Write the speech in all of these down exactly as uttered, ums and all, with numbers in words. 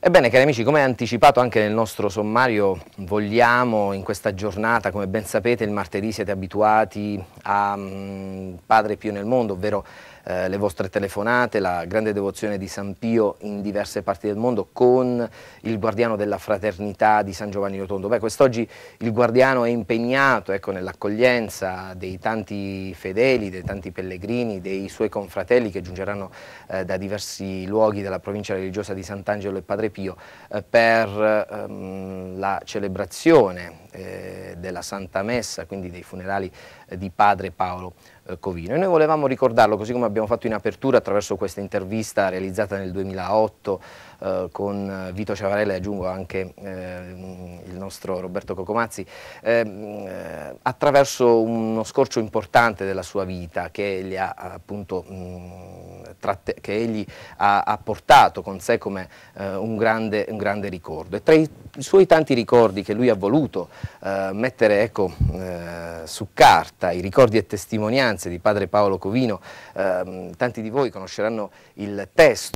Ebbene, cari amici, come anticipato anche nel nostro sommario, vogliamo in questa giornata, come ben sapete, il martedì siete abituati a um, Padre Pio nel mondo, ovvero eh, le vostre telefonate, la grande devozione di San Pio in diverse parti del mondo con il guardiano della fraternità di San Giovanni Rotondo. Beh, quest'oggi il guardiano è impegnato, ecco, nell'accoglienza dei tanti fedeli, dei tanti pellegrini, dei suoi confratelli che giungeranno eh, da diversi luoghi della provincia religiosa di Sant'Angelo e Padre Pio eh, per ehm, la celebrazione eh, della Santa Messa, quindi dei funerali eh, di Padre Paolo eh, Covino. E noi volevamo ricordarlo, così come abbiamo fatto in apertura attraverso questa intervista realizzata nel duemilaotto eh, con Vito Ciavarella e aggiungo anche eh, il nostro Roberto Cocomazzi, eh, attraverso uno scorcio importante della sua vita che egli ha appunto mh, tratte, che egli ha, ha portato con sé come eh, un, grande, un grande ricordo. E tra i, i suoi tanti ricordi che lui ha voluto eh, mettere ecco, eh, su carta, i ricordi e testimonianze di Padre Paolo Covino, eh, tanti di voi conosceranno il testo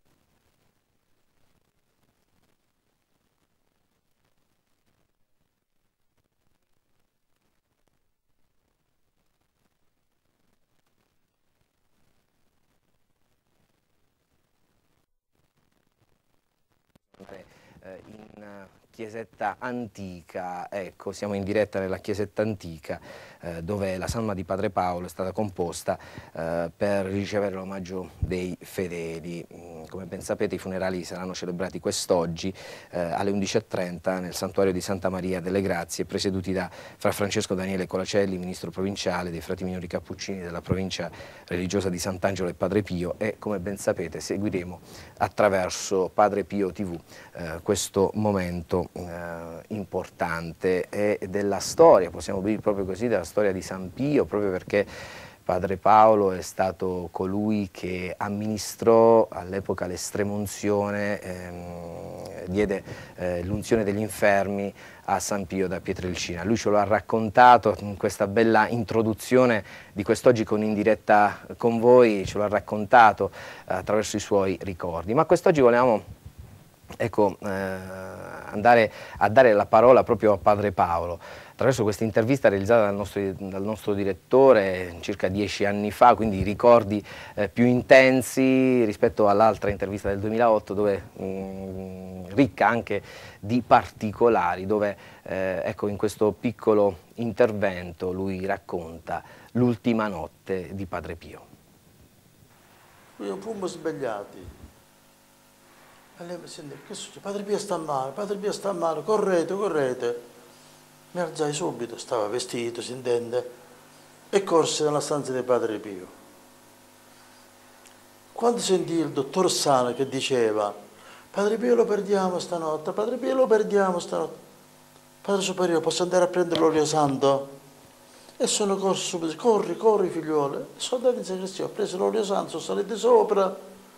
in chiesetta antica, ecco, siamo in diretta nella chiesetta antica eh, dove la salma di Padre Paolo è stata composta eh, per ricevere l'omaggio dei fedeli. Come ben sapete i funerali saranno celebrati quest'oggi eh, alle undici e trenta nel santuario di Santa Maria delle Grazie, presieduti da Fra Francesco Daniele Colacelli, ministro provinciale dei Frati Minori Cappuccini della provincia religiosa di Sant'Angelo e Padre Pio, e come ben sapete seguiremo attraverso Padre Pio tivù eh, questo momento eh, importante e della storia, possiamo dire proprio così, della storia di San Pio, proprio perché Padre Paolo è stato colui che amministrò all'epoca l'estremunzione, ehm, diede eh, l'unzione degli infermi a San Pio da Pietrelcina. Lui ce lo ha raccontato in questa bella introduzione di quest'oggi con in diretta con voi, ce lo ha raccontato eh, attraverso i suoi ricordi. Ma quest'oggi volevamo ecco, eh, andare a dare la parola proprio a Padre Paolo attraverso questa intervista realizzata dal nostro, dal nostro direttore circa dieci anni fa, quindi ricordi eh, più intensi rispetto all'altra intervista del duemilaotto, dove mh, ricca anche di particolari, dove eh, ecco, in questo piccolo intervento lui racconta l'ultima notte di Padre Pio. Io fummo svegliati. E lei mi sente, che succede? Padre Pio sta male, Padre Pio sta male, correte, correte. Mi alzai subito, stava vestito, si intende, e corse nella stanza di Padre Pio. Quando sentii il dottor Sano che diceva, Padre Pio lo perdiamo stanotte, Padre Pio lo perdiamo stanotte, Padre Superiore, posso andare a prendere l'olio santo? E sono corso subito, corri, corri figliuolo. Sono andato in sacrestia, ho preso l'olio santo, sono salito sopra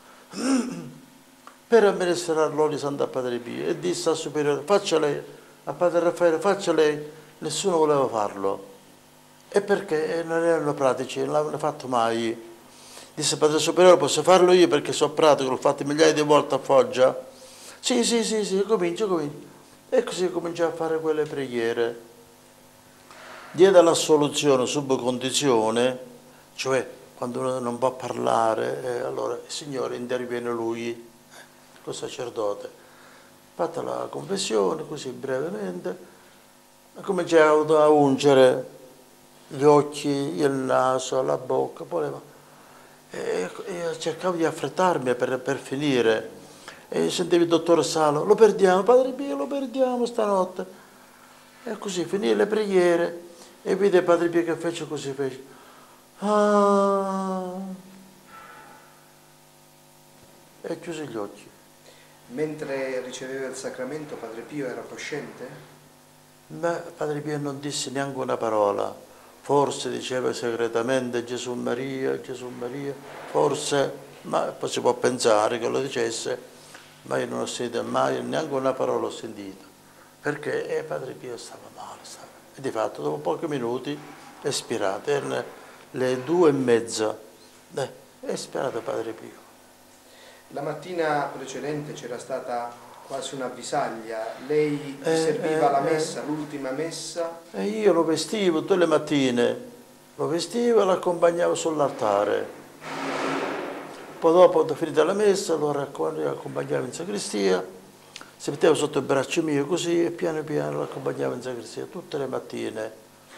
per amministrare l'olio santo a Padre Pio e disse al Superiore, faccia lei. A Padre Raffaele, faccia lei, nessuno voleva farlo. E perché non erano pratici, non l'avevano fatto mai. Disse Padre Superiore, posso farlo io perché sono pratico, l'ho fatto migliaia di volte a Foggia. Sì, sì, sì, sì, comincio, comincio. E così cominciai a fare quelle preghiere. Diede l'assoluzione sub condizione, cioè quando uno non può parlare, eh, allora il Signore interviene lui, il sacerdote. Fatta la confessione, così brevemente, cominciai a ungere gli occhi, il naso, la bocca, voleva. E, e cercavo di affrettarmi per, per finire. E sentivo il dottore Salo, lo perdiamo, Padre Pio, lo perdiamo stanotte. E così finì le preghiere e vide Padre Pio che fece così, fece. Ah, e chiuse gli occhi. Mentre riceveva il sacramento, Padre Pio era cosciente? Ma Padre Pio non disse neanche una parola, forse diceva segretamente Gesù Maria, Gesù Maria, forse, ma poi si può pensare che lo dicesse, ma io non ho sentito mai, neanche una parola ho sentito, perché eh, Padre Pio stava male, stava. E di fatto dopo pochi minuti è spirato, erano le due e mezza, è spirato Padre Pio. La mattina precedente c'era stata quasi una avvisaglia. Lei Eh, serviva eh, la eh. messa, l'ultima messa. E io lo vestivo tutte le mattine, lo vestivo e lo accompagnavo sull'altare. Poi dopo, finita la messa, lo accompagnavo in sacrestia, si metteva sotto il braccio mio così e piano piano lo accompagnavo in sacrestia tutte le mattine.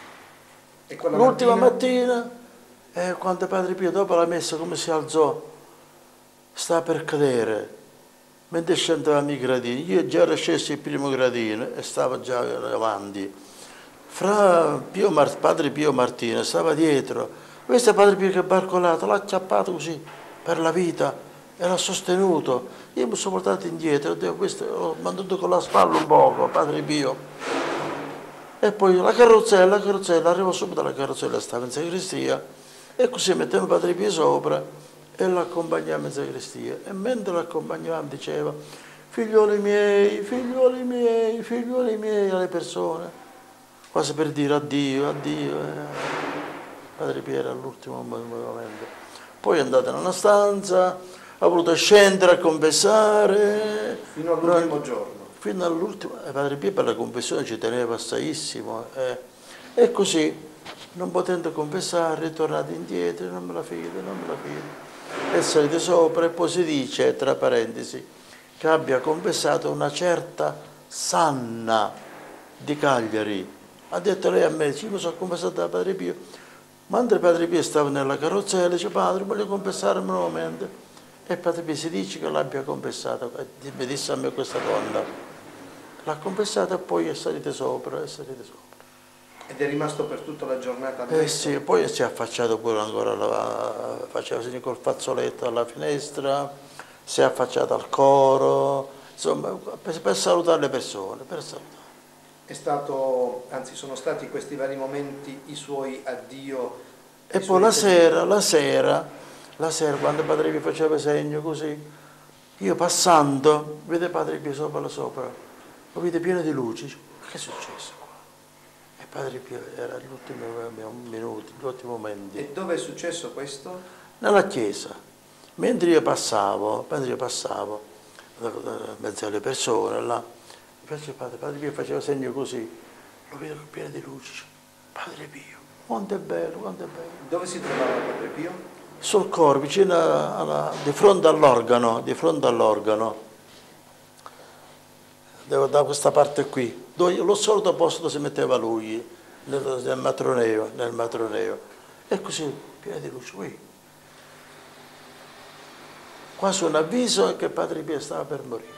L'ultima mattina, mattina eh, quando Padre Pio dopo la messa come si alzò, stava per cadere, mentre scendevamo i gradini, io già ero sceso il primo gradino e stavo già avanti. Fra Pio Mart- Padre Pio Martino stava dietro, questo è Padre Pio che è barcolato, l'ha acchiappato così per la vita e l'ha sostenuto. Io mi sono portato indietro, ho, detto, questo, ho mandato con la spalla un poco, Padre Pio. E poi la carrozzella, la carrozzella, arrivò subito la carrozzella, stava in sacrestia, e così mettiamo Padre Pio sopra e lo accompagniamo in sacrestia. E mentre lo accompagnavamo diceva, figlioli miei, figlioli miei, figlioli miei alle persone. Quasi per dire addio, addio. Eh. Padre Pio era all'ultimo momento. Poi è andato in una stanza, ha voluto scendere a confessare. Fino all'ultimo giorno. Fino all'ultimo. E Padre Pio per la confessione ci teneva assaiissimo. Eh. E così, non potendo confessare, è ritornato indietro, non me la fide, non me la fide. È salito sopra e poi si dice, tra parentesi, che abbia confessato una certa Sanna di Cagliari. Ha detto lei a me, ci mi sono confessato da Padre Pio. Mentre Padre Pio stava nella carrozzella, dice, padre, voglio confessare nuovamente. E Padre Pio si dice che l'abbia confessato. Mi disse a me questa donna. L'ha confessata e poi è salita sopra, è salita sopra. Ed è rimasto per tutta la giornata? Eh sì, poi si è affacciato pure ancora, alla, faceva segno col fazzoletto alla finestra, si è affacciato al coro, insomma, per, per salutare le persone, per salutare. È stato, anzi sono stati questi vari momenti i suoi addio. E poi la sera, la sera, la sera quando Padre Pio faceva segno così, io passando, vede Padre Pio sopra, sopra, lo vede pieno di luci, ma che è successo qua? E Padre Pio era gli ultimi minuti, gli ultimi momenti. E dove è successo questo? Nella chiesa. Mentre io passavo, mentre io passavo, in mezzo alle persone, là, Padre, Padre Pio faceva segno così, lo vedo pieno di luci. Padre Pio, quanto è bello, quanto è bello. Dove si trovava Padre Pio? Sul coro, vicino alla, di fronte all'organo, di fronte all'organo. Da questa parte qui, dove lo solito posto dove si metteva lui, nel, nel matroneo, nel matroneo. E così, pieno di luci, qui. Quasi un avviso che Padre Pio stava per morire.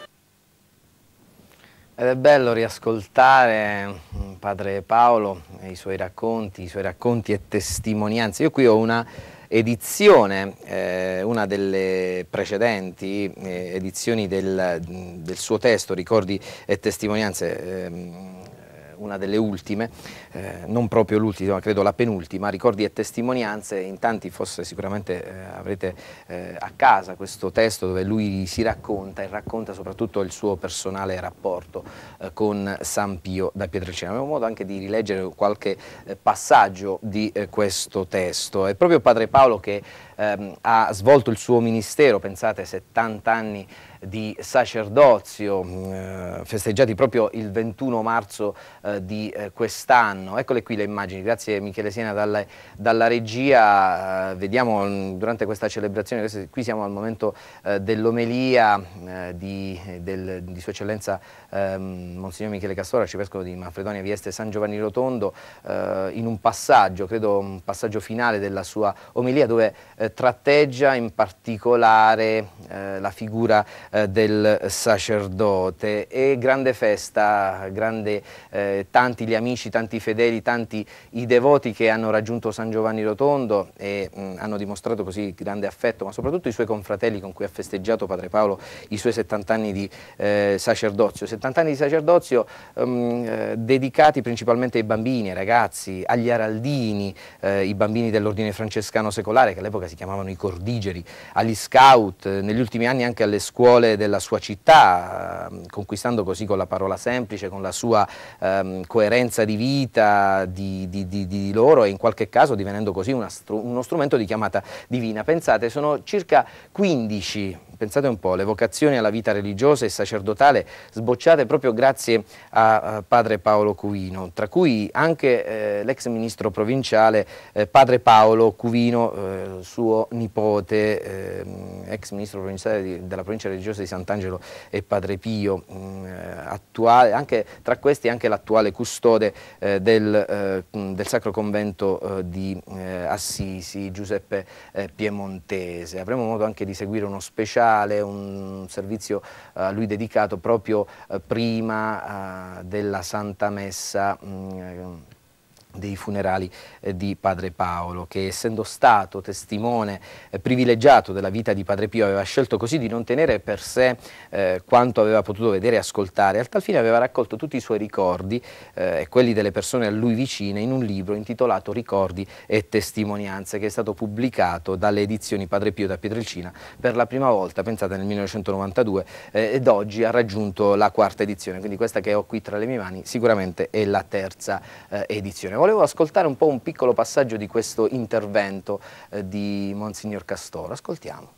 Ed è bello riascoltare Padre Paolo e i suoi racconti, i suoi racconti e testimonianze. Io qui ho una edizione, eh, una delle precedenti eh, edizioni del, del suo testo, Ricordi e Testimonianze, ehm, una delle ultime, eh, non proprio l'ultima, credo la penultima, Ricordi e Testimonianze. In tanti forse sicuramente eh, avrete eh, a casa questo testo dove lui si racconta e racconta soprattutto il suo personale rapporto eh, con San Pio da Pietrelcina. Avevo modo anche di rileggere qualche eh, passaggio di eh, questo testo. È proprio Padre Paolo che ehm, ha svolto il suo ministero, pensate, settanta anni di sacerdozio, eh, festeggiati proprio il ventuno marzo eh, di eh, quest'anno. Eccole qui le immagini, grazie Michele Siena dalla, dalla regia. Eh, vediamo durante questa celebrazione, questo, qui siamo al momento eh, dell'omelia eh, di, del, di Sua Eccellenza eh, Monsignor Michele Castora, arcivescovo di Manfredonia Vieste San Giovanni Rotondo, eh, in un passaggio, credo un passaggio finale della sua omelia, dove eh, tratteggia in particolare eh, la figura del sacerdote. E grande festa, grande, eh, tanti gli amici, tanti i fedeli, tanti i devoti che hanno raggiunto San Giovanni Rotondo e mh, hanno dimostrato così grande affetto, ma soprattutto i suoi confratelli con cui ha festeggiato Padre Paolo i suoi settanta anni di eh, sacerdozio. settanta anni di sacerdozio um, eh, dedicati principalmente ai bambini, ai ragazzi, agli araldini, eh, i bambini dell'ordine francescano secolare, che all'epoca si chiamavano i cordigeri, agli scout, eh, negli ultimi anni anche alle scuole della sua città, eh, conquistando così con la parola semplice, con la sua ehm, coerenza di vita di, di, di, di loro, e in qualche caso divenendo così una stru uno strumento di chiamata divina. Pensate, sono circa quindici pensate un po', le vocazioni alla vita religiosa e sacerdotale sbocciate proprio grazie a, a padre Paolo Cuvino, tra cui anche eh, l'ex ministro provinciale eh, padre Paolo Cuvino, eh, suo nipote, eh, ex ministro provinciale di, della provincia religiosa di Sant'Angelo e padre Pio, mh, attuale, anche, tra questi anche l'attuale custode eh, del, eh, del Sacro Convento eh, di eh, Assisi, Giuseppe eh, Piemontese. Avremo modo anche di seguire uno speciale, un servizio a uh, lui dedicato proprio uh, prima uh, della Santa Messa mh, dei funerali eh, di padre Paolo, che essendo stato testimone eh, privilegiato della vita di padre Pio aveva scelto così di non tenere per sé eh, quanto aveva potuto vedere e ascoltare, al tal fine aveva raccolto tutti i suoi ricordi eh, e quelli delle persone a lui vicine in un libro intitolato Ricordi e Testimonianze, che è stato pubblicato dalle edizioni Padre Pio da Pietrelcina per la prima volta, pensate, nel millenovecentonovantadue eh, ed oggi ha raggiunto la quarta edizione, quindi questa che ho qui tra le mie mani sicuramente è la terza eh, edizione. Volevo ascoltare un po' un piccolo passaggio di questo intervento eh, di Monsignor Castoro. Ascoltiamo.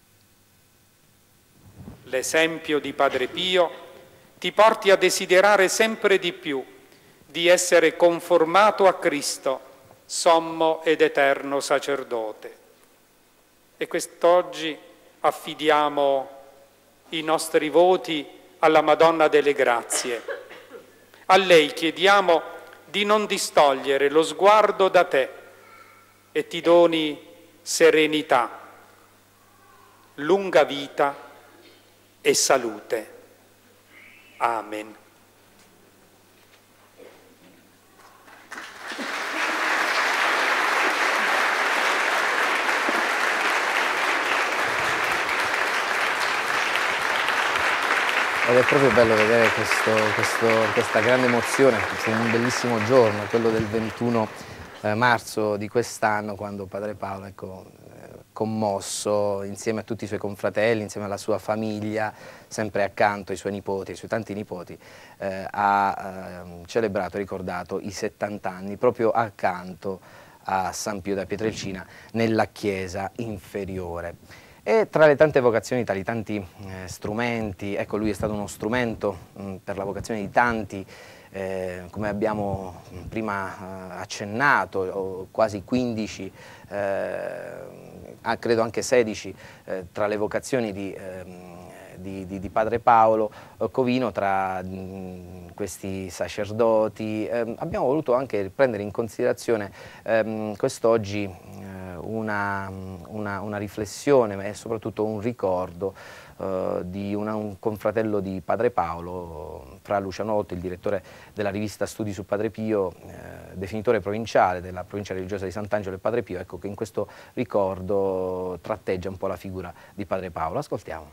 L'esempio di Padre Pio ti porti a desiderare sempre di più di essere conformato a Cristo, sommo ed eterno sacerdote. E quest'oggi affidiamo i nostri voti alla Madonna delle Grazie. A lei chiediamo di non distogliere lo sguardo da te e ti doni serenità, lunga vita e salute. Amen. Ed è proprio bello vedere questo, questo, questa grande emozione. Fu un bellissimo giorno, quello del ventuno marzo di quest'anno, quando padre Paolo, ecco, commosso insieme a tutti i suoi confratelli, insieme alla sua famiglia, sempre accanto ai suoi nipoti, ai suoi tanti nipoti, eh, ha eh, celebrato e ricordato i settanta anni proprio accanto a San Pio da Pietrelcina nella chiesa inferiore. E tra le tante vocazioni, tra i tanti eh, strumenti, ecco, lui è stato uno strumento mh, per la vocazione di tanti, eh, come abbiamo prima eh, accennato, o quasi quindici, eh, credo anche sedici, eh, tra le vocazioni di, eh, di, di, di padre Paolo Covino, tra mh, questi sacerdoti. Eh, abbiamo voluto anche prendere in considerazione ehm, quest'oggi Una, una, una riflessione e soprattutto un ricordo uh, di una, un confratello di padre Paolo, Fra Luciano Lotti, il direttore della rivista Studi su Padre Pio, eh, definitore provinciale della provincia religiosa di Sant'Angelo e Padre Pio, ecco, che in questo ricordo tratteggia un po' la figura di padre Paolo. Ascoltiamo.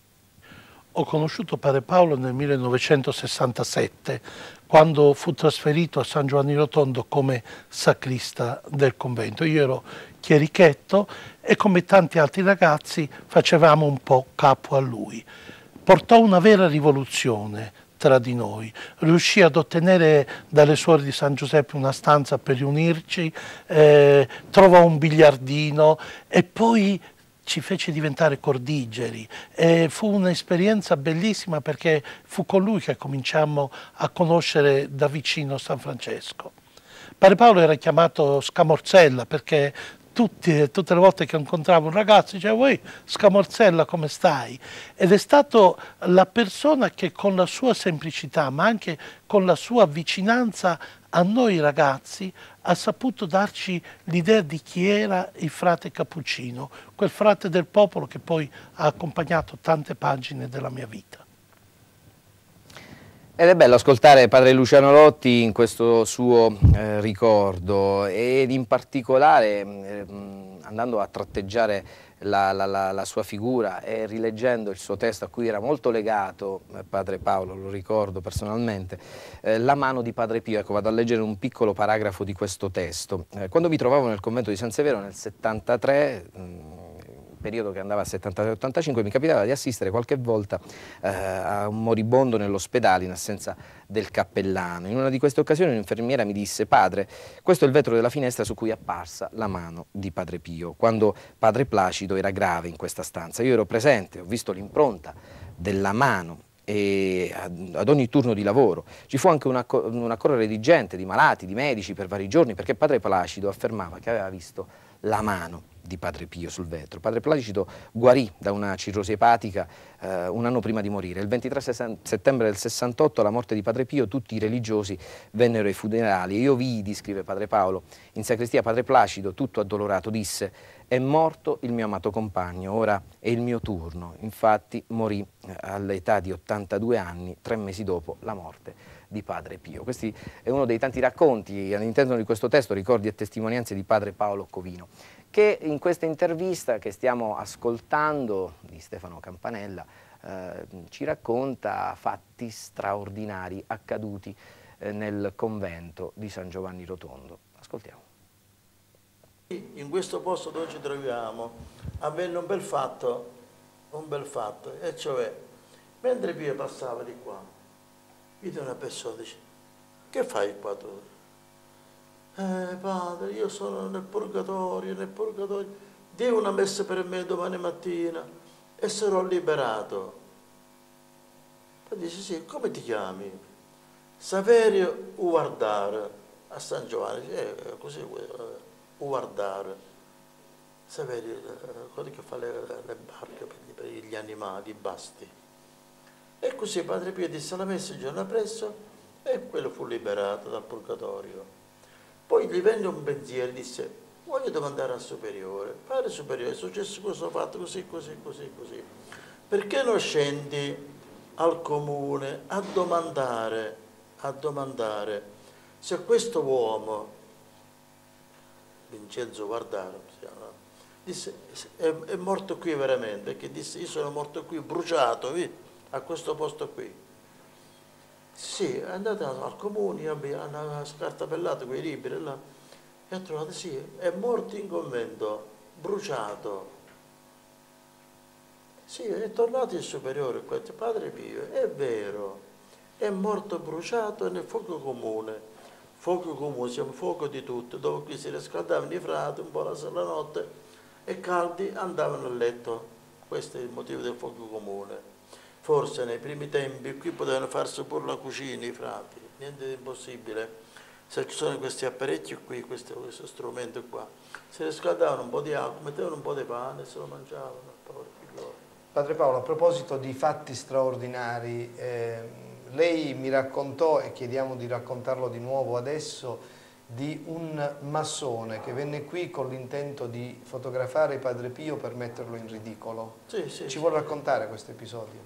Ho conosciuto padre Paolo nel millenovecentosessantasette, quando fu trasferito a San Giovanni Rotondo come sacrista del convento. Io ero chierichetto e come tanti altri ragazzi facevamo un po' capo a lui. Portò una vera rivoluzione tra di noi, riuscì ad ottenere dalle suore di San Giuseppe una stanza per riunirci, eh, trovò un biliardino e poi ci fece diventare cordigeri. E fu un'esperienza bellissima, perché fu con lui che cominciammo a conoscere da vicino San Francesco. Padre Paolo era chiamato Scamorzella perché tutti, tutte le volte che incontravo un ragazzo diceva: "Uè, Scamorzella, come stai?" Ed è stato la persona che con la sua semplicità, ma anche con la sua vicinanza a noi ragazzi, ha saputo darci l'idea di chi era il frate Cappuccino, quel frate del popolo che poi ha accompagnato tante pagine della mia vita. Ed è bello ascoltare padre Luciano Lotti in questo suo eh, ricordo, ed in particolare eh, andando a tratteggiare la, la, la, la sua figura e rileggendo il suo testo, a cui era molto legato eh, padre Paolo, lo ricordo personalmente, eh, La mano di padre Pio. Ecco, vado a leggere un piccolo paragrafo di questo testo. Eh, quando mi trovavo nel convento di San Severo nel settantatré, mh, periodo che andava a settantasei ottantacinque, mi capitava di assistere qualche volta eh, a un moribondo nell'ospedale in assenza del cappellano. In una di queste occasioni un'infermiera mi disse: padre, questo è il vetro della finestra su cui è apparsa la mano di Padre Pio, quando Padre Placido era grave in questa stanza. Io ero presente, ho visto l'impronta della mano e ad, ad ogni turno di lavoro. Ci fu anche una, una correre di gente, di malati, di medici per vari giorni, perché Padre Placido affermava che aveva visto la mano di Padre Pio sul vetro. Padre Placido guarì da una cirrosi epatica eh, un anno prima di morire. Il ventitré settembre del sessantotto, alla morte di Padre Pio, tutti i religiosi vennero ai funerali. Io vidi, scrive Padre Paolo, in sacrestia Padre Placido, tutto addolorato, disse: è morto il mio amato compagno, ora è il mio turno. Infatti morì all'età di ottantadue anni, tre mesi dopo la morte di Padre Pio. Questo è uno dei tanti racconti all'interno di questo testo, ricordi e testimonianze di Padre Paolo Covino, che in questa intervista che stiamo ascoltando di Stefano Campanella eh, ci racconta fatti straordinari accaduti eh, nel convento di San Giovanni Rotondo. Ascoltiamo. In questo posto dove ci troviamo avvenne un bel fatto, un bel fatto, e cioè mentre Pio passava di qua, vide una persona e dice: che fai qua tu? Eh padre, io sono nel purgatorio, nel purgatorio, di una messa per me domani mattina e sarò liberato. Poi dice: sì, come ti chiami? Saverio Uguardare, a San Giovanni, eh, così, eh, Uguardare. Saverio, eh, quello che fa le, le barche per gli, per gli animali, i basti. E così Padre Pio disse la messa il giorno appresso e quello fu liberato dal purgatorio. Poi gli venne un pensiero e disse: voglio domandare al superiore, padre superiore, è successo questo fatto così, così, così, così. Perché non scendi al comune a domandare, a domandare se questo uomo, Vincenzo Guardaro, disse, è, è morto qui veramente, perché disse: io sono morto qui, bruciato, vi? A questo posto qui. Sì, è andato al comune, hanno scartapellato quei libri là e ha trovato: sì, è morto in convento, bruciato. Sì, è tornato il superiore, Padre Pio, è vero, è morto bruciato nel fuoco comune. Fuoco comune, siamo fuoco di tutto, dove qui si riscaldavano i frati un po' la, la notte e caldi andavano a letto. Questo è il motivo del fuoco comune. Forse nei primi tempi qui potevano farsi pure la cucina i frati, niente di impossibile. Se ci sono questi apparecchi qui, questo, questo strumento qua, si riscaldavano un po' di acqua, mettevano un po' di pane e se lo mangiavano. Padre Paolo, a proposito di fatti straordinari, eh, lei mi raccontò, e chiediamo di raccontarlo di nuovo adesso, di un massone che venne qui con l'intento di fotografare Padre Pio per metterlo in ridicolo. Sì, sì, Ci sì. vuole raccontare questo episodio?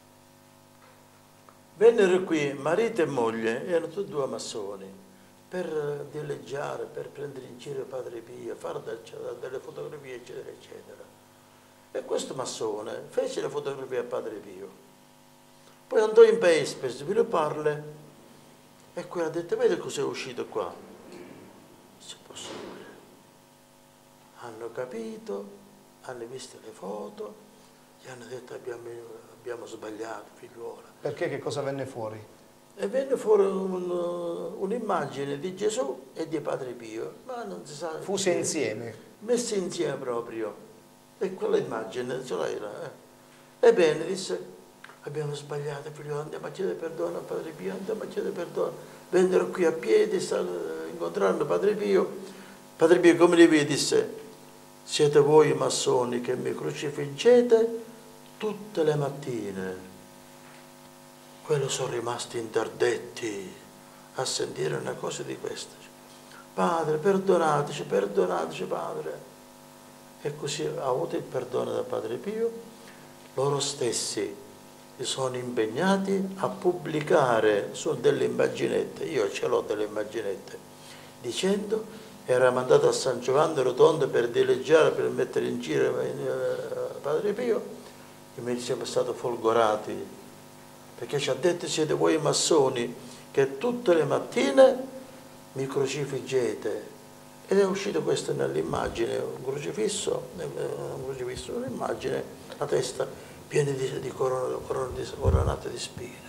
Vennero qui marito e moglie, erano tutti due massoni, per dileggiare, per prendere in giro Padre Pio, fare delle fotografie, eccetera, eccetera. E questo massone fece le fotografie a Padre Pio. Poi andò in paese per svilupparle e qui ha detto: vedi cos'è uscito qua? Si può sapere. Hanno capito, hanno visto le foto, gli hanno detto: abbiamo, abbiamo sbagliato, figliuola. Perché che cosa venne fuori? E venne fuori un'immagine un di Gesù e di Padre Pio, ma non si sa. Fuse insieme. Messe insieme proprio. E quella immagine ce l'hai là. Eh. Ebbene, disse: abbiamo sbagliato, figlio, andiamo a chiedere perdono a Padre Pio, andiamo a chiedere perdono. Vennero qui a piedi, incontrando Padre Pio. Padre Pio, come li vede, disse: siete voi massoni che mi crocifiggete tutte le mattine. Quello sono rimasti interdetti a sentire una cosa di questa. Padre, perdonateci, perdonateci, Padre. E così ha avuto il perdono da Padre Pio. Loro stessi si sono impegnati a pubblicare su delle immaginette, io ce l'ho delle immaginette, dicendo: era mandato a San Giovanni Rotondo per dileggiare, per mettere in giro Padre Pio, e mi siamo stati folgorati, perché ci ha detto: siete voi massoni che tutte le mattine mi crocifiggete. ed è uscito questo nell'immagine, un crocifisso, un crocifisso, un'immagine, la testa piena di, di, corona, corona di coronate di spine.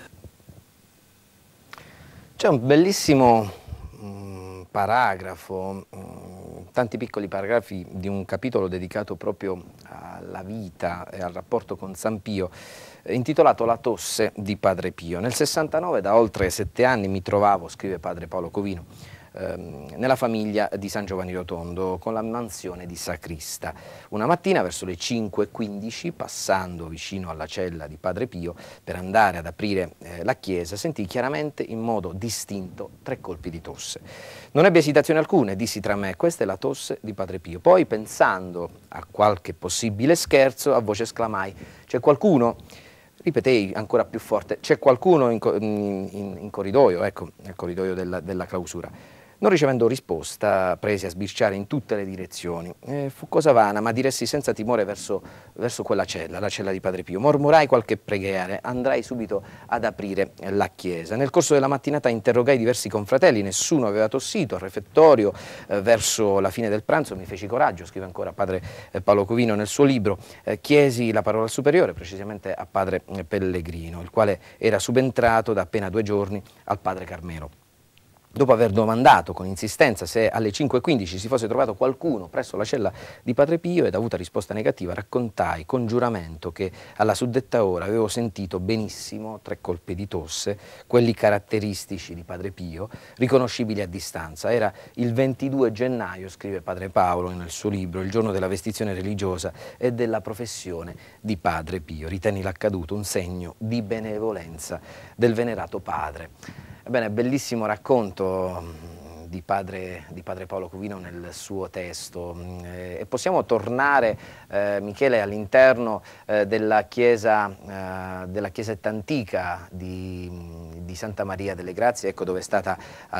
C'è un bellissimo mh, paragrafo, mh, tanti piccoli paragrafi di un capitolo dedicato proprio alla vita e al rapporto con San Pio, eh, intitolato La tosse di Padre Pio. Nel sessantanove, da oltre sette anni, mi trovavo, scrive padre Paolo Covino, ehm, nella famiglia di San Giovanni Rotondo, con la mansione di sacrista. Una mattina verso le cinque e quindici, passando vicino alla cella di Padre Pio per andare ad aprire eh, la chiesa, sentii chiaramente in modo distinto tre colpi di tosse. Non ebbe esitazione alcuna e dissi tra me: questa è la tosse di Padre Pio. Poi, pensando a qualche possibile scherzo, a voce esclamai: c'è qualcuno? Ripetei ancora più forte: c'è qualcuno in, in, in, in corridoio, ecco, nel corridoio della, della clausura. Non ricevendo risposta, presi a sbirciare in tutte le direzioni. Eh, fu cosa vana, ma diressi senza timore verso, verso quella cella, la cella di Padre Pio. Mormorai qualche preghiera, andrai subito ad aprire la chiesa. Nel corso della mattinata interrogai diversi confratelli, nessuno aveva tossito. Al refettorio, eh, verso la fine del pranzo, mi feci coraggio, scrive ancora padre eh, Paolo Covino nel suo libro, eh, chiesi la parola al superiore, precisamente a padre eh, Pellegrino, il quale era subentrato da appena due giorni al padre Carmelo. Dopo aver domandato con insistenza se alle cinque e quindici si fosse trovato qualcuno presso la cella di Padre Pio ed avuta risposta negativa, raccontai con giuramento che alla suddetta ora avevo sentito benissimo tre colpi di tosse, quelli caratteristici di Padre Pio, riconoscibili a distanza. Era il ventidue gennaio, scrive padre Paolo nel suo libro, il giorno della vestizione religiosa e della professione di Padre Pio. Ritenni l'accaduto un segno di benevolenza del venerato padre. Ebbene, bellissimo racconto di padre, di padre Paolo Covino nel suo testo, eh, e possiamo tornare, eh, Michele, all'interno eh, della chiesa, eh, della chiesetta antica di, di Santa Maria delle Grazie, ecco dove è stata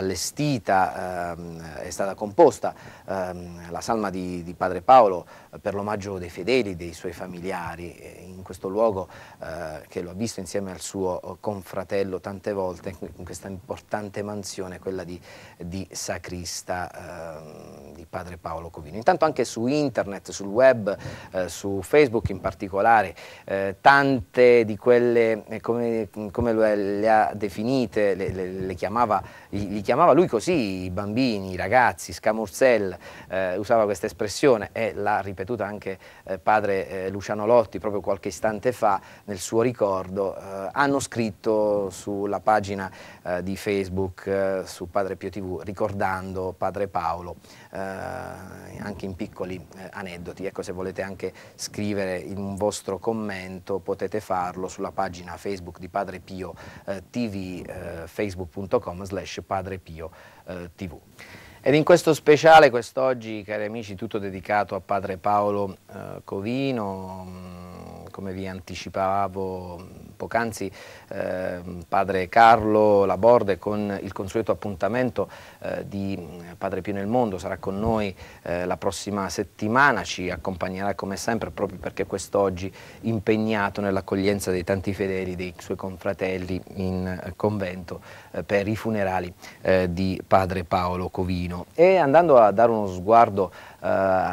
allestita, eh, è stata composta eh, la salma di, di padre Paolo per l'omaggio dei fedeli, dei suoi familiari, in questo luogo eh, che lo ha visto insieme al suo confratello tante volte, in questa importante mansione, quella di, di sacrista eh, di padre Paolo Covino. Intanto anche su internet, sul web, eh, su Facebook in particolare, eh, tante di quelle, eh, come, come le ha definite, le, le, le chiamava, li, li chiamava lui così, i bambini, i ragazzi, scamorsel, eh, usava questa espressione e l'ha ripetuta anche eh, padre eh, Luciano Lotti proprio qualche istante fa nel suo ricordo. Eh, hanno scritto sulla pagina eh, di Facebook eh, su Padre Pio tivù ricordando padre Paolo, eh, anche in piccoli eh, aneddoti. Ecco, se volete anche scrivere in un vostro commento potete farlo sulla pagina Facebook di Padre Pio eh, tivù, eh, facebook punto com slash Padre Pio eh, tivù. Ed in questo speciale quest'oggi, cari amici, tutto dedicato a padre Paolo eh, Covino, come vi anticipavo poc'anzi, eh, padre Carlo Laborde con il consueto appuntamento eh, di Padre Pio nel mondo sarà con noi eh, la prossima settimana, ci accompagnerà come sempre proprio perché quest'oggi impegnato nell'accoglienza dei tanti fedeli, dei suoi confratelli in eh, convento eh, per i funerali eh, di padre Paolo Covino. E andando a dare uno sguardo Uh,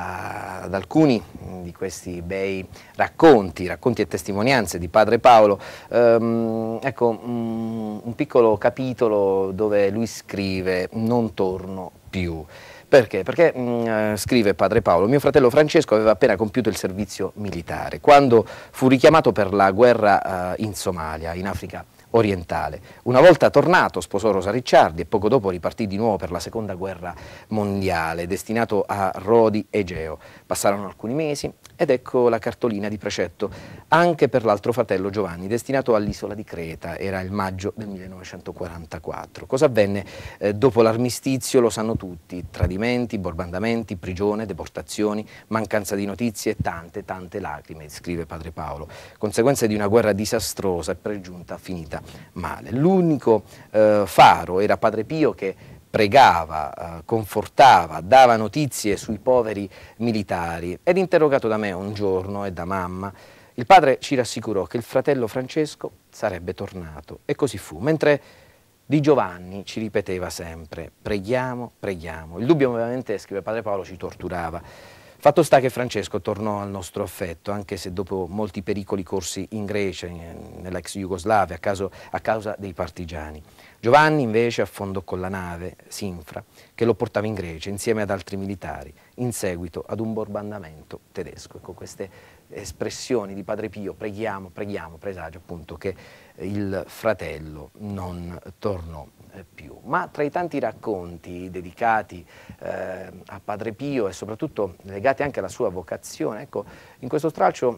ad alcuni di questi bei racconti, racconti e testimonianze di padre Paolo, um, ecco um, un piccolo capitolo dove lui scrive: non torno più. Perché? Perché mh, scrive padre Paolo: mio fratello Francesco aveva appena compiuto il servizio militare quando fu richiamato per la guerra uh, in Somalia, in Africa orientale. Una volta tornato sposò Rosa Ricciardi e poco dopo ripartì di nuovo per la seconda guerra mondiale, destinato a Rodi Egeo. Passarono alcuni mesi ed ecco la cartolina di precetto anche per l'altro fratello Giovanni, destinato all'isola di Creta. Era il maggio del millenovecentoquarantaquattro. Cosa avvenne eh, dopo l'armistizio lo sanno tutti: tradimenti, bombardamenti, prigione, deportazioni, mancanza di notizie, tante tante lacrime, scrive padre Paolo, conseguenze di una guerra disastrosa e per giunta finita male. L'unico eh, faro era padre Pio, che pregava, eh, confortava, dava notizie sui poveri militari. Ed interrogato da me un giorno e da mamma, il padre ci rassicurò che il fratello Francesco sarebbe tornato, e così fu. Mentre Di Giovanni ci ripeteva sempre: preghiamo, preghiamo. Il dubbio ovviamente, scrive Padre Paolo, ci torturava. Fatto sta che Francesco tornò al nostro affetto, anche se dopo molti pericoli corsi in Grecia, nell'ex Jugoslavia, a, caso, a causa dei partigiani. Giovanni invece affondò con la nave Sinfra, che lo portava in Grecia insieme ad altri militari, in seguito ad un bombardamento tedesco. Ecco, queste espressioni di Padre Pio, preghiamo, preghiamo, presagio appunto che il fratello non tornò più. Ma tra i tanti racconti dedicati eh, a Padre Pio e soprattutto legati anche alla sua vocazione, ecco, in questo stralcio,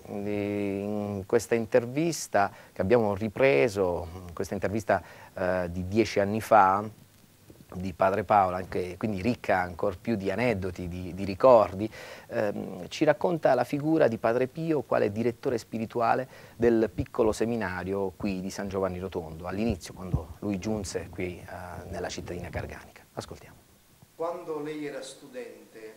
in questa intervista che abbiamo ripreso, questa intervista eh, di dieci anni fa, di Padre Paolo, anche, quindi ricca ancor più di aneddoti, di, di ricordi, ehm, ci racconta la figura di Padre Pio quale direttore spirituale del piccolo seminario qui di San Giovanni Rotondo, all'inizio, quando lui giunse qui eh, nella cittadina garganica. Ascoltiamo. Quando lei era studente,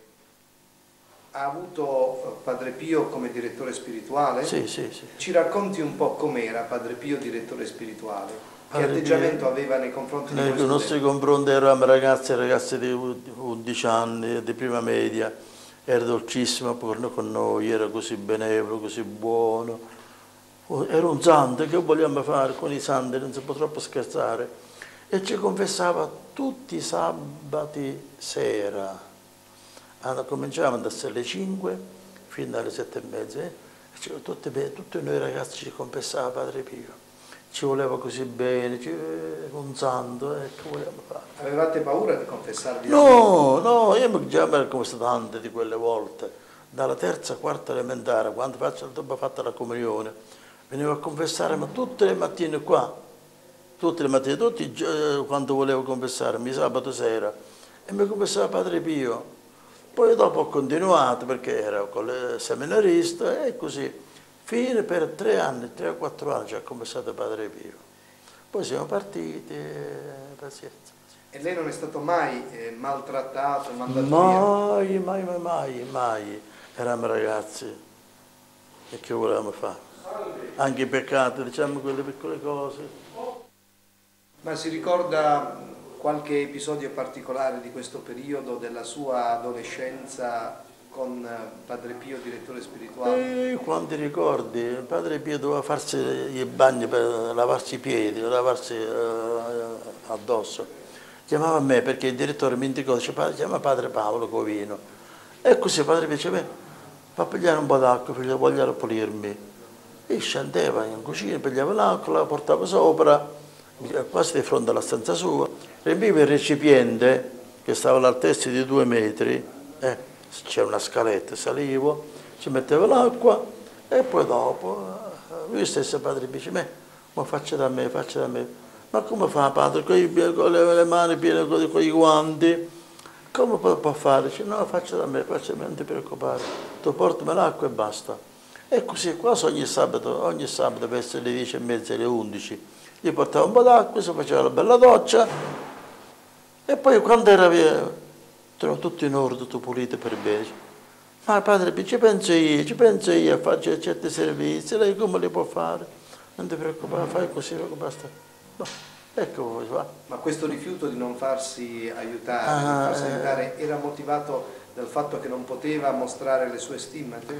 ha avuto Padre Pio come direttore spirituale? Sì, sì, sì. Ci racconti un po' com'era Padre Pio direttore spirituale? Che Padre atteggiamento Pio, aveva nei confronti di nei voi nostri studenti? confronti eravamo ragazzi e ragazze di undici anni, di prima media, era dolcissimo con noi, era così benevolo, così buono, era un santo, che vogliamo fare con i santi, non si può troppo scherzare, e ci confessava tutti i sabati sera, allora, cominciavamo dalle cinque fino alle sette e mezza, eh? e tutti, tutti noi ragazzi ci confessava Padre Pio. Ci voleva così bene, ci, un santo, eh, che vogliamo fare? Avevate paura di confessarvi? No, no, io mi già mi ero confessato tante di quelle volte, dalla terza, quarta elementare, quando faccio, dopo fatta la comunione, venivo a confessare, ma tutte le mattine qua, tutte le mattine, tutti eh, quando volevo confessarmi, sabato sera, e mi confessava Padre Pio. Poi dopo ho continuato perché ero con il seminarista e così. Fine per tre anni, tre o quattro anni ci ha confessato Padre Pio. Poi siamo partiti, eh, pazienza, pazienza. E lei non è stato mai eh, maltrattato, mandato Mai, via? mai, mai, mai, mai. Eravamo ragazzi e che volevamo fare? Anche i peccati, diciamo quelle piccole cose. Ma si ricorda qualche episodio particolare di questo periodo, della sua adolescenza con Padre Pio, direttore spirituale? E quanti ricordi? Padre Pio doveva farsi i bagni per lavarsi i piedi, lavarsi uh, addosso. Chiamava me perché il direttore mi indicò, dice, chiama Padre Paolo Covino. E così Padre Pio diceva, va a pigliare un po' d'acqua, figlio, voglio pulirmi. E scendeva in cucina, pigliava l'acqua, la portava sopra, quasi di fronte alla stanza sua, riempiva il recipiente, che stava all'altezza di due metri, eh, c'era una scaletta, salivo, ci metteva l'acqua e poi dopo lui stesso Padre dice, ma faccia da me, faccia da me. Ma come fa Padre? Con, i, con le, le mani piene con, con i guanti, come può, può fare? Dice, no, faccia da me, faccia da me, non ti preoccupare, tu portami l'acqua e basta. E così quasi ogni sabato, ogni sabato verso le dieci e mezza, alle undici, gli portava un po' d'acqua, si faceva la bella doccia e poi quando era via, trovo tutto in ordine, tutto pulito per bene. Ma Padre, ci penso io, ci penso io a fare certi servizi, lei come li può fare? Non ti preoccupare, fai così, basta. No, ecco voi, va. Ma questo rifiuto di non farsi aiutare, Ah, di non farsi eh. aiutare, era motivato dal fatto che non poteva mostrare le sue stimmate?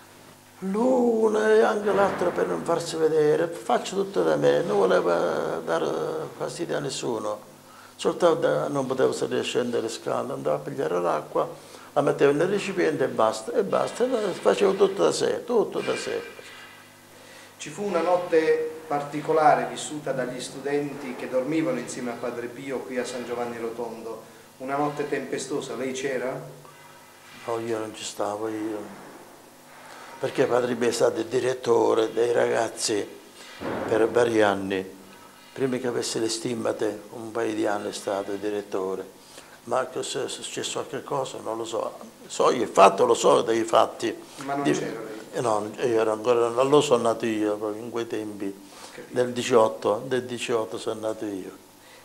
L'una e anche l'altra per non farsi vedere, faccio tutto da me, non voleva dare fastidio a nessuno. Soltanto non potevo salire e scendere le scale, andavo a pigliare l'acqua, la mettevo nel recipiente e basta, e basta, facevo tutto da sé, tutto da sé. Ci fu una notte particolare vissuta dagli studenti che dormivano insieme a Padre Pio qui a San Giovanni Rotondo, una notte tempestosa, lei c'era? No, io non ci stavo, io. Perché Padre Pio è stato il direttore dei ragazzi per vari anni. Prima che avesse le stimmate, un paio di anni è stato il direttore, ma se è successo qualche cosa non lo so. So io il fatto, lo so dei fatti. Ma non Di... c'era lei? Eh no, io ero ancora, non lo sono nato io, proprio in quei tempi, del diciotto, del diciotto sono nato io.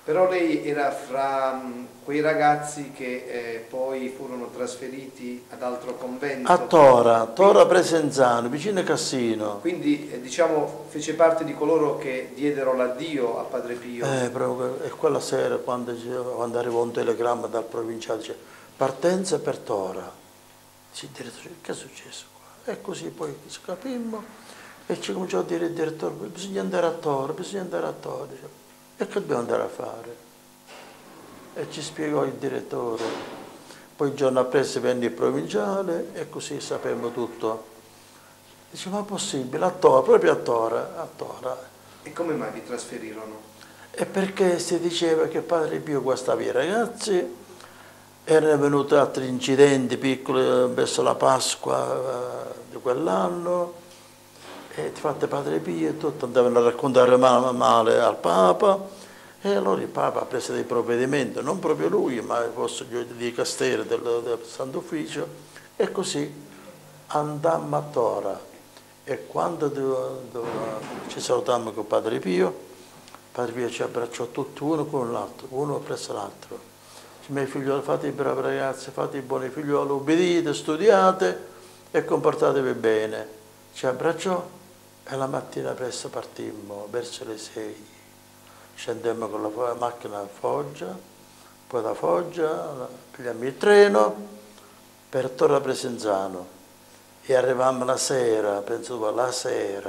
Però lei era fra mh, quei ragazzi che eh, poi furono trasferiti ad altro convento. A Tora, Tora Presenzano, vicino a Cassino. Quindi eh, diciamo fece parte di coloro che diedero l'addio a Padre Pio. Eh, proprio, e quella sera quando, quando arrivò un telegramma dal provinciale, dice partenza per Tora. Dice, direttore, che è successo qua? E così poi ci capimmo e ci cominciò a dire il direttore, bisogna andare a Tora, bisogna andare a Tora. Dice, e che dobbiamo andare a fare? E ci spiegò il direttore. Poi il giorno appresso venne il provinciale e così sapemmo tutto. Dice, ma è possibile? A Tora, proprio a Tora, a Tora. E come mai vi trasferirono? E perché si diceva che Padre Pio guastava i ragazzi, erano venuti altri incidenti piccoli verso la Pasqua eh, di quell'anno, e infatti Padre Pio e tutto andavano a raccontare male al Papa, e allora il Papa ha preso dei provvedimenti, non proprio lui, ma il vostro di Castello del, del Santo Ufficio, e così andammo a Tora. E quando do, do, ci salutammo con Padre Pio, Padre Pio ci abbracciò tutti uno con l'altro, uno presso l'altro. Dice, miei figlioli, fate i bravi ragazzi, fate i buoni figlioli, ubbidite, studiate e comportatevi bene. Ci abbracciò. E la mattina presto partimmo, verso le sei. Scendemmo con la macchina a Foggia, poi da Foggia pigliammo il treno per Tora Presenzano e arrivammo la sera, penso la sera.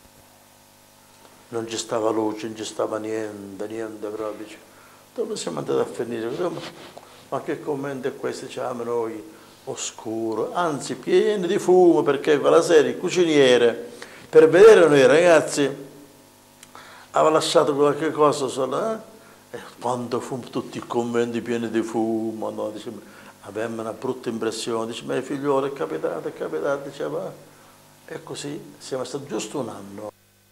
Non ci stava luce, non ci stava niente, niente proprio. Dove siamo andati a finire? Ma che commento è questo? Diciamo noi, oscuro, anzi pieno di fumo, perché quella sera il cuciniere, per vedere noi ragazzi, aveva lasciato qualche cosa solo, eh? E quando fu tutti i conventi pieni di fumo, no? Dice, avevamo una brutta impressione, dice, ma i figlioli è capitato, è capitato, diceva, e così siamo stati giusto un anno.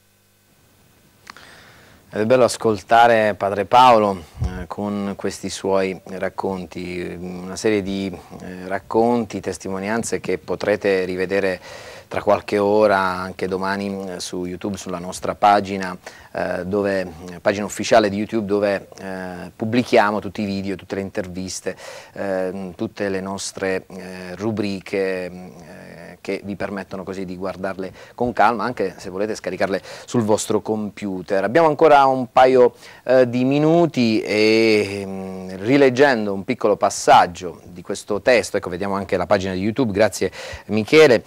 Ed è bello ascoltare Padre Paolo eh, con questi suoi racconti, una serie di eh, racconti, testimonianze che potrete rivedere tra qualche ora, anche domani eh, su YouTube, sulla nostra pagina, eh, dove, pagina ufficiale di YouTube, dove eh, pubblichiamo tutti i video, tutte le interviste, eh, tutte le nostre eh, rubriche eh, che vi permettono così di guardarle con calma, anche se volete scaricarle sul vostro computer. Abbiamo ancora un paio eh, di minuti e mh, rileggendo un piccolo passaggio di questo testo, ecco, vediamo anche la pagina di YouTube, grazie Michele.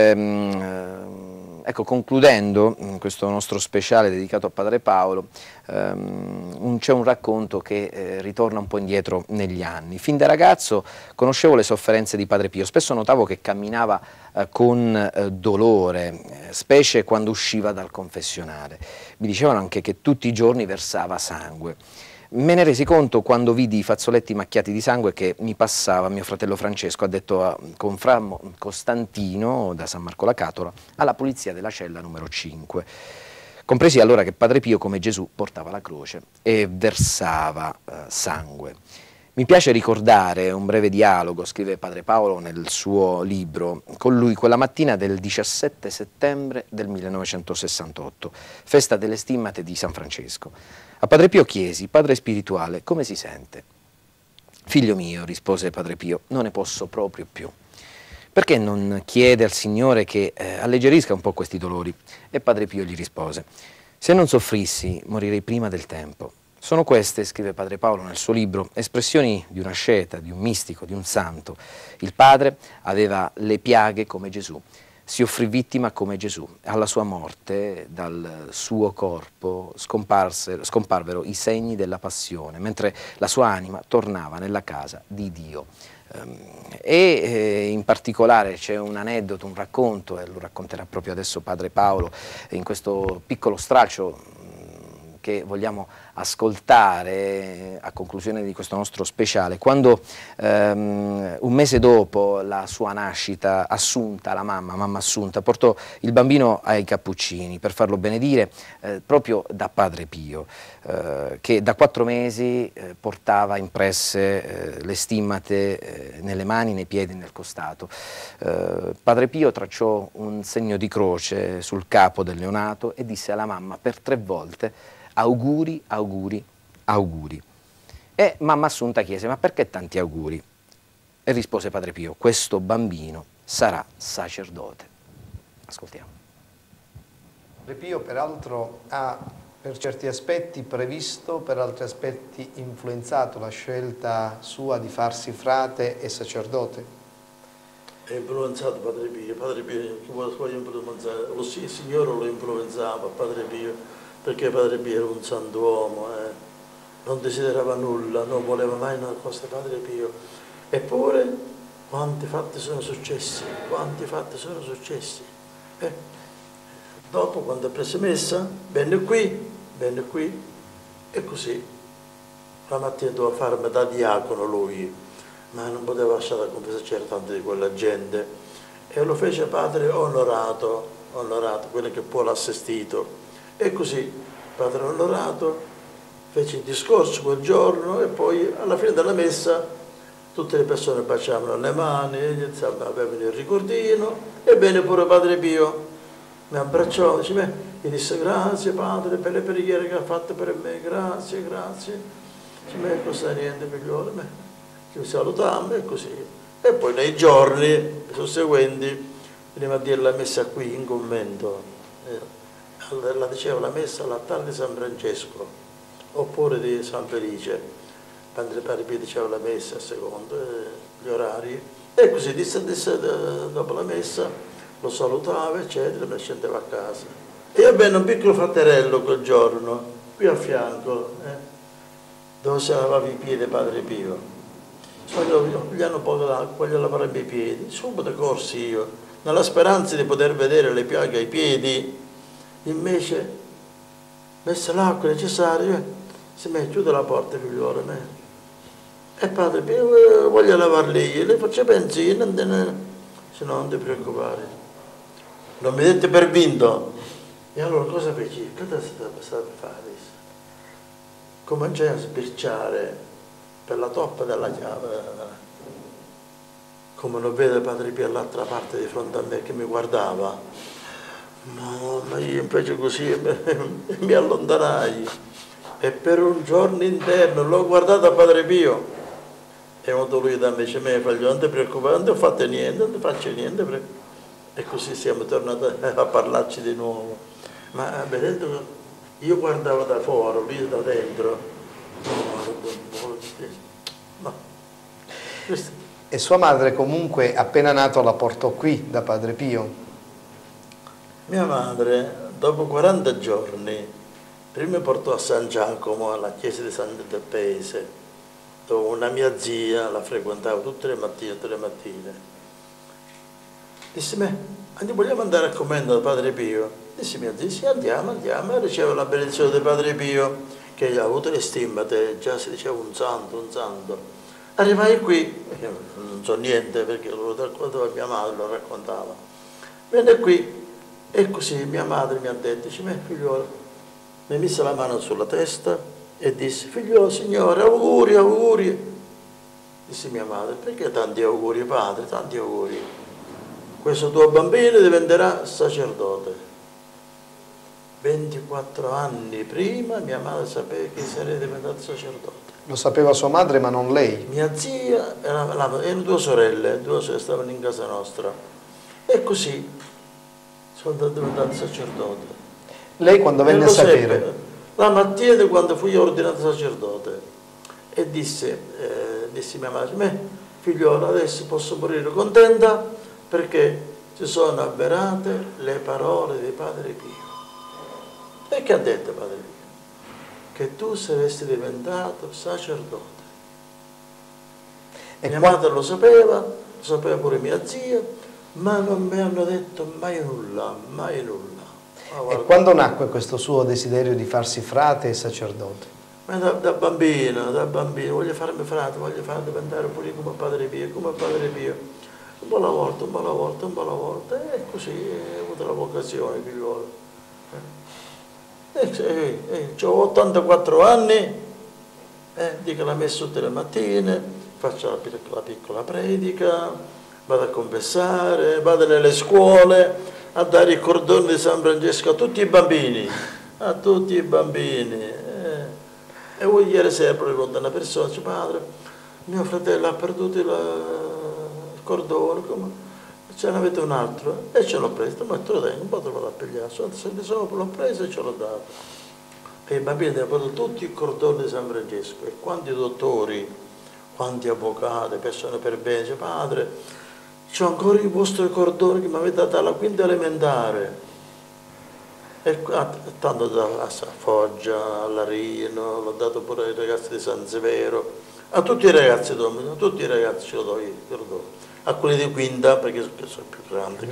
Ehm, ecco, concludendo questo nostro speciale dedicato a Padre Paolo, ehm, c'è un racconto che eh, ritorna un po' indietro negli anni. Fin da ragazzo conoscevo le sofferenze di Padre Pio, spesso notavo che camminava eh, con eh, dolore, eh, specie quando usciva dal confessionale. Mi dicevano anche che tutti i giorni versava sangue. Me ne resi conto quando vidi i fazzoletti macchiati di sangue che mi passava mio fratello Francesco, addetto a, con Fra Costantino da San Marco la Catola, alla pulizia della cella numero cinque. Compresi allora che Padre Pio, come Gesù, portava la croce e versava eh, sangue. Mi piace ricordare un breve dialogo, scrive Padre Paolo nel suo libro, con lui quella mattina del diciassette settembre del millenovecentosessantotto, festa delle stimmate di San Francesco. A Padre Pio chiesi, padre spirituale, come si sente? Figlio mio, rispose Padre Pio, non ne posso proprio più. Perché non chiede al Signore che eh, alleggerisca un po' questi dolori? E Padre Pio gli rispose, se non soffrissi morirei prima del tempo. Sono queste, scrive Padre Paolo nel suo libro, espressioni di un asceta, di un mistico, di un santo. Il padre aveva le piaghe come Gesù, si offrì vittima come Gesù. Alla sua morte, dal suo corpo, scomparvero i segni della passione, mentre la sua anima tornava nella casa di Dio. E eh, in particolare c'è un aneddoto, un racconto, e lo racconterà proprio adesso Padre Paolo, in questo piccolo stralcio che vogliamo ascoltare a conclusione di questo nostro speciale. Quando ehm, un mese dopo la sua nascita, Assunta, la mamma, mamma Assunta, portò il bambino ai Cappuccini per farlo benedire eh, proprio da Padre Pio, eh, che da quattro mesi eh, portava impresse eh, le stimmate eh, nelle mani, nei piedi, nel costato. Eh, Padre Pio tracciò un segno di croce sul capo del neonato e disse alla mamma per tre volte: auguri, auguri, auguri. E mamma Assunta chiese: ma perché tanti auguri? E rispose Padre Pio: questo bambino sarà sacerdote. Ascoltiamo. Padre Pio peraltro ha per certi aspetti previsto, per altri aspetti influenzato la scelta sua di farsi frate e sacerdote. È influenzato Padre Pio, Padre Pio che vuole influenzare, lo sì, il Signore lo influenzava Padre Pio, perché Padre Pio era un sant'uomo, eh. non desiderava nulla, non voleva mai una cosa Padre Pio. Eppure quanti fatti sono successi, quanti fatti sono successi. Eh. Dopo, quando ha preso messa, venne qui, venne qui, e così. La mattina doveva farmi da diacono lui, ma non poteva lasciare da confessare, c'era tanto di quella gente. E lo fece padre onorato, onorato, quello che poi l'ha assistito. E così, padre onorato, fece il discorso quel giorno e poi alla fine della messa tutte le persone baciavano le mani, avevano il ricordino, e bene pure Padre Pio. Mi abbracciò, dice, beh, mi disse grazie padre per le preghiere che ha fatto per me, grazie, grazie. Dice, beh, costa niente figliolo, beh, ci salutiamo e così. E poi nei giorni susseguenti veniva a dire la messa qui in convento. Eh, la diceva la messa all'altare di San Francesco, oppure di San Felice. Padre Pio diceva la messa a secondo eh, gli orari. E così disse, disse dopo la messa, lo salutava, eccetera, e me scendeva a casa. E avvenne un piccolo fratterello quel giorno, qui a fianco, eh, dove si lavava i piedi Padre Pio. Gli hanno poco d'acqua, gli lavava i piedi, subito corsi io, nella speranza di poter vedere le piaghe ai piedi. Invece, messa l'acqua necessaria, si mette chiude la porta, figliuolo, me. E Padre Pio, voglio lavarli, le faccio benzina, se no non ti preoccupare. Non mi dette per vinto. E allora cosa feci? Cosa stava a fare? Cominciai a sbirciare per la toppa della chiave. Come non vede Padre Pio all'altra parte di fronte a me che mi guardava. No, ma io invece così mi allontanai. E per un giorno intero l'ho guardato a Padre Pio. E venuto lui da me, dice, me figlio, non ti preoccupare, non ti ho fatto niente, non ti faccio niente. E così siamo tornati a parlarci di nuovo. Ma vedendo, io guardavo da fuori, lui da dentro. No. E sua madre comunque appena nato la portò qui da Padre Pio? Mia madre, dopo quaranta giorni, prima mi portò a San Giacomo, alla chiesa di San del Paese, dove una mia zia la frequentava tutte le mattine, tutte le mattine. Disse, me, vogliamo andare a commento da Padre Pio? Disse mia zia, sì, andiamo, andiamo. E riceve la benedizione di Padre Pio, che ha avuto le stimmate, già si diceva un santo, un santo. Arrivai qui, non so niente perché lo raccontava mia madre, lo raccontava. Venne qui e così mia madre mi ha detto, dice, me figliolo, mi mise la mano sulla testa e disse, figliolo, signore, auguri, auguri. Disse mia madre, perché tanti auguri padre, tanti auguri? Questo tuo bambino diventerà sacerdote. ventiquattro anni prima mia madre sapeva che sarei diventato sacerdote. Lo sapeva sua madre ma non lei? Mia zia, erano due sorelle, due sorelle stavano in casa nostra. E così sono diventato sacerdote. Lei quando venne a sapere? Seppe, la mattina quando fui ordinato sacerdote. E disse, eh, disse mia madre, me figliola adesso posso morire contenta, perché si sono avverate le parole di Padre Pio. E che ha detto Padre Pio? Che tu saresti diventato sacerdote. E mia madre lo sapeva, lo sapeva pure mia zia, ma non mi hanno detto mai nulla, mai nulla. Oh, e quando nacque questo suo desiderio di farsi frate e sacerdote? Ma da, da bambino, da bambino, voglio farmi frate, voglio farmi diventare pure come Padre Pio, come Padre Pio. Un po' alla volta, un po' alla volta, un po' alla volta, e così ho avuto la vocazione, figliuolo. Eh, eh, eh, ho ottantaquattro anni, eh, dico la messa tutte le mattine, faccio la piccola, la piccola predica, vado a confessare, vado nelle scuole a dare il cordone di San Francesco a tutti i bambini, a tutti i bambini. Eh. E voi ieri sera proprio da una persona dice: padre, mio fratello ha perduto il, il cordone, come? Ce ne avete un altro? E ce l'ho preso, ma te lo tengo, un po' te lo vado a pigliare. Sono sempre sopra, l'ho preso e ce l'ho dato. E i bambini hanno portato tutti i cordoni di San Francesco. E quanti dottori, quanti avvocati, persone per bene, dice: padre, c'ho ancora i vostri cordoni che mi avete dato alla quinta elementare. E tanto a Foggia, all'Arino, l'ho dato pure ai ragazzi di San Severo, a tutti i ragazzi, a tutti i ragazzi ce lo do io, ce lo do. A quelli di quinta, perché sono più grandi.